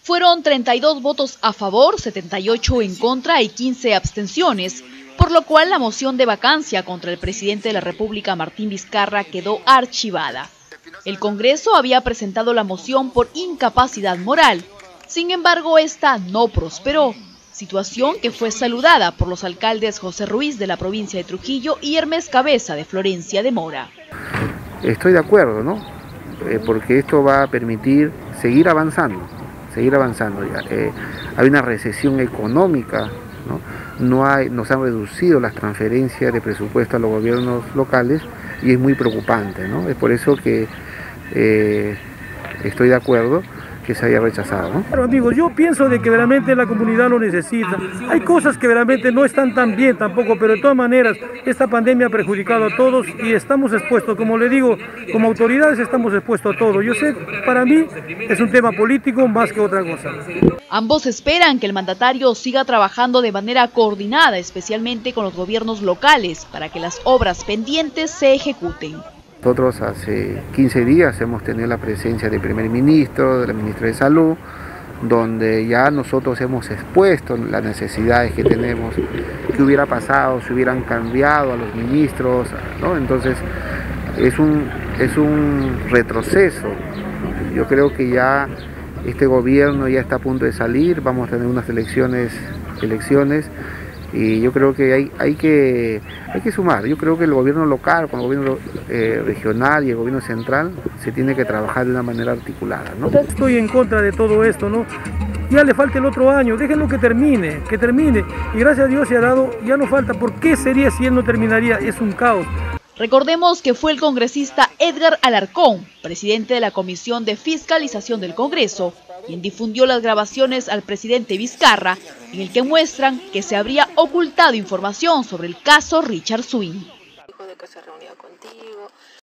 Fueron 32 votos a favor, 78 en contra y 15 abstenciones, por lo cual la moción de vacancia contra el presidente de la República, Martín Vizcarra, quedó archivada. El Congreso había presentado la moción por incapacidad moral, sin embargo esta no prosperó, situación que fue saludada por los alcaldes José Ruiz de la provincia de Trujillo y Hermes Cabeza de Florencia de Mora. Estoy de acuerdo, ¿no? Porque esto va a permitir seguir avanzando. Hay una recesión económica, ¿no? Nos han reducido las transferencias de presupuesto a los gobiernos locales y es muy preocupante, ¿no? Es por eso que estoy de acuerdo que se haya rechazado, ¿no? Pero amigos, yo pienso de que realmente la comunidad lo necesita. Hay cosas que realmente no están tan bien tampoco, pero de todas maneras esta pandemia ha perjudicado a todos y estamos expuestos, como le digo, como autoridades estamos expuestos a todo. Yo sé, para mí es un tema político más que otra cosa. Ambos esperan que el mandatario siga trabajando de manera coordinada, especialmente con los gobiernos locales, para que las obras pendientes se ejecuten. Nosotros hace 15 días hemos tenido la presencia del primer ministro, de la ministra de Salud, donde ya nosotros hemos expuesto las necesidades que tenemos, qué hubiera pasado si hubieran cambiado a los ministros, ¿no? Entonces es un retroceso. Yo creo que ya este gobierno ya está a punto de salir, vamos a tener unas elecciones y yo creo que hay que sumar. Yo creo que el gobierno local, con el gobierno regional y el gobierno central se tiene que trabajar de una manera articulada, ¿no? Estoy en contra de todo esto, ¿no? Ya le falta el otro año, déjenlo que termine. Y gracias a Dios se ha dado, ya no falta. ¿Por qué sería si él no terminaría? Es un caos. Recordemos que fue el congresista Edgar Alarcón, presidente de la Comisión de Fiscalización del Congreso, quien difundió las grabaciones al presidente Vizcarra, en el que muestran que se habría ocultado información sobre el caso Richard Swing. Dijo de que se reunía contigo.